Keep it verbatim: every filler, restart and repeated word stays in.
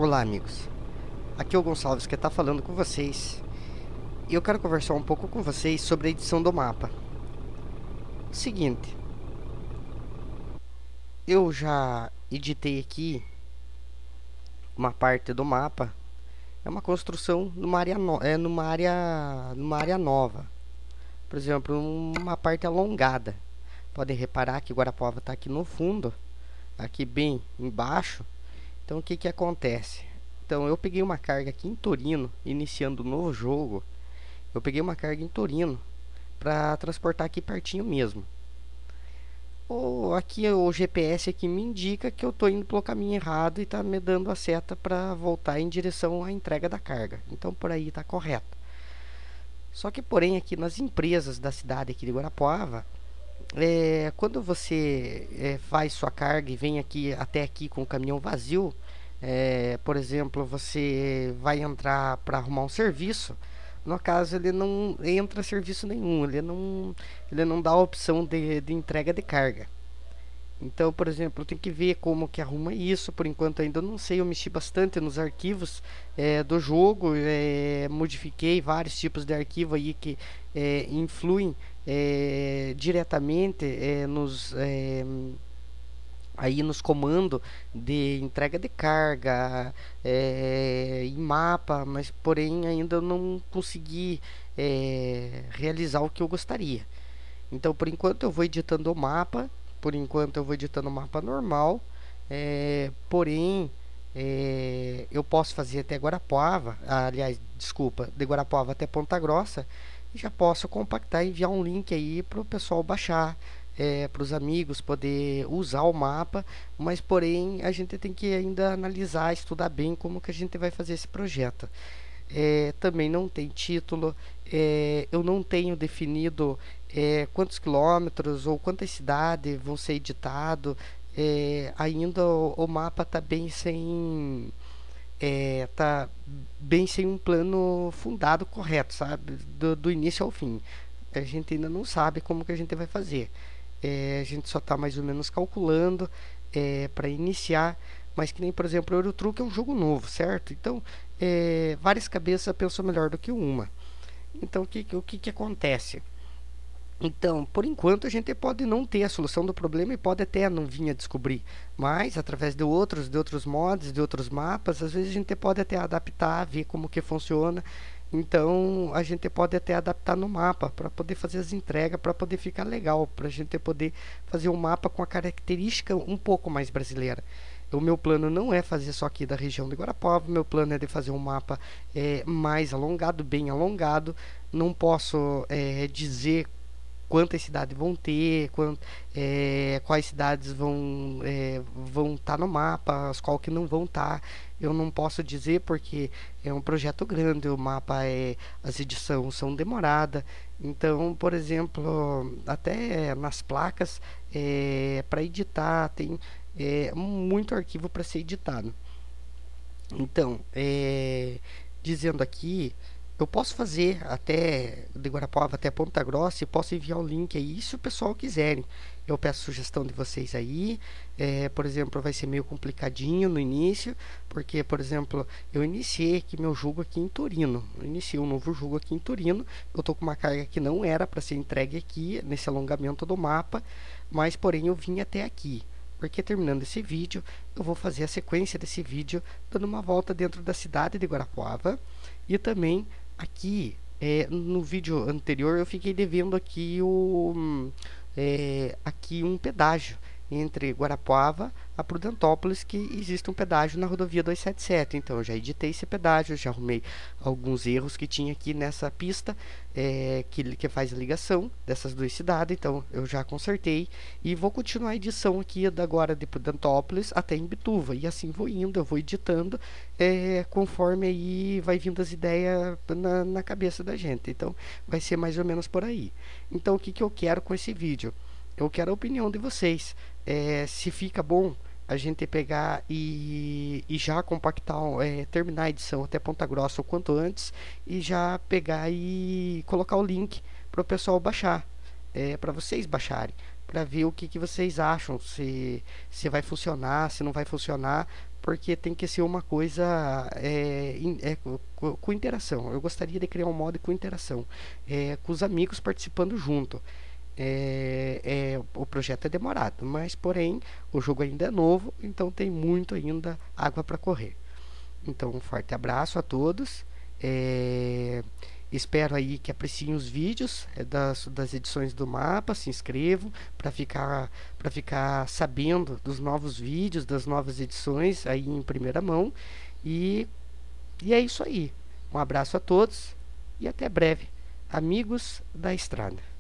Olá, amigos. Aqui é o Gonçalves que está falando com vocês. E eu quero conversar um pouco com vocês sobre a edição do mapa. Seguinte, eu já editei aqui uma parte do mapa. É uma construção numa área, no, é numa área, numa área nova. Por exemplo, uma parte alongada. Podem reparar que Guarapuava está aqui no fundo, aqui bem embaixo. Então o que que acontece? Então eu peguei uma carga aqui em Torino, iniciando um novo jogo. Eu peguei uma carga em Torino para transportar aqui pertinho mesmo. Ou aqui o G P S aqui me indica que eu estou indo pelo caminho errado e está me dando a seta para voltar em direção à entrega da carga. Então por aí está correto. Só que porém aqui nas empresas da cidade aqui de Guarapuava, é, quando você é, faz sua carga e vem aqui até aqui com o caminhão vazio, é, por exemplo, você vai entrar para arrumar um serviço. No caso, ele não entra serviço nenhum, ele não, ele não dá a opção de, de entrega de carga. Então, por exemplo, eu tenho que ver como que arruma isso. Por enquanto ainda não sei, eu mexi bastante nos arquivos é, do jogo, é, modifiquei vários tipos de arquivo aí que é, influem é, diretamente é, nos é, aí nos comandos de entrega de carga é, em mapa, mas porém ainda não consegui é, realizar o que eu gostaria. Então, por enquanto eu vou editando o mapa. Por enquanto eu vou editando o mapa normal. É, porém, é, eu posso fazer até Guarapuava. Aliás, desculpa, de Guarapuava até Ponta Grossa. E já posso compactar e enviar um link aí para o pessoal baixar. É, para os amigos poder usar o mapa. Mas porém, a gente tem que ainda analisar, estudar bem como que a gente vai fazer esse projeto. É, também não tem título, é, eu não tenho definido é, quantos quilômetros ou quantas cidades vão ser editados. É, ainda o, o mapa está bem sem é, tá bem sem um plano fundado correto, sabe, do, do início ao fim. A gente ainda não sabe como que a gente vai fazer. É, a gente só está mais ou menos calculando é, para iniciar. Mas que nem, por exemplo, o Eurotruck é um jogo novo, certo? Então, é, várias cabeças pensam melhor do que uma. Então, o que, o que, que acontece? Então, por enquanto, a gente pode não ter a solução do problema e pode até não vir a descobrir. Mas, através de outros, de outros mods, de outros mapas, às vezes a gente pode até adaptar, ver como que funciona. Então, a gente pode até adaptar no mapa para poder fazer as entregas, para poder ficar legal, para a gente poder fazer um mapa com a característica um pouco mais brasileira. O meu plano não é fazer só aqui da região de Guarapuava, meu plano é de fazer um mapa é, mais alongado, bem alongado. Não posso é, dizer quantas cidades vão ter, quant, é, quais cidades vão é, vão estar tá no mapa, as qual que não vão estar. Tá. Eu não posso dizer porque é um projeto grande, o mapa é, as edições são demoradas. Então, por exemplo, até nas placas é, para editar tem é, muito arquivo para ser editado. Então, é, dizendo aqui, eu posso fazer até de Guarapuava até Ponta Grossa e posso enviar o link aí se o pessoal quiserem. Eu peço sugestão de vocês aí. É, por exemplo, vai ser meio complicadinho no início, porque, por exemplo, eu iniciei aqui meu jogo aqui em Torino. Eu iniciei um novo jogo aqui em Torino. Eu tô com uma carga que não era para ser entregue aqui nesse alongamento do mapa, mas porém eu vim até aqui. Porque terminando esse vídeo, eu vou fazer a sequência desse vídeo dando uma volta dentro da cidade de Guarapuava. E também aqui, é, no vídeo anterior, eu fiquei devendo aqui, o, é, aqui um pedágio entre Guarapuava a Prudentópolis, que existe um pedágio na rodovia duzentos e setenta e sete. Então eu já editei esse pedágio, já arrumei alguns erros que tinha aqui nessa pista é, que, que faz a ligação dessas duas cidades. Então eu já consertei e vou continuar a edição aqui da agora de Prudentópolis até Imbituva, e assim vou indo, eu vou editando é, conforme aí vai vindo as ideias na, na cabeça da gente. Então vai ser mais ou menos por aí. Então o que, que eu quero com esse vídeo? Eu quero a opinião de vocês. É, se fica bom a gente pegar e, e já compactar, é, terminar a edição até Ponta Grossa o quanto antes e já pegar e colocar o link para o pessoal baixar, é, para vocês baixarem, para ver o que, que vocês acham, se, se vai funcionar, se não vai funcionar, porque tem que ser uma coisa é, in, é, com, com interação. Eu gostaria de criar um modo com interação, é, com os amigos participando junto. É, é, o projeto é demorado, mas porém o jogo ainda é novo, então tem muito ainda água para correr. Então um forte abraço a todos. É, espero aí que apreciem os vídeos é, das, das edições do mapa, se inscrevam para ficar para ficar sabendo dos novos vídeos, das novas edições aí em primeira mão. E, e é isso aí. Um abraço a todos e até breve, amigos da estrada.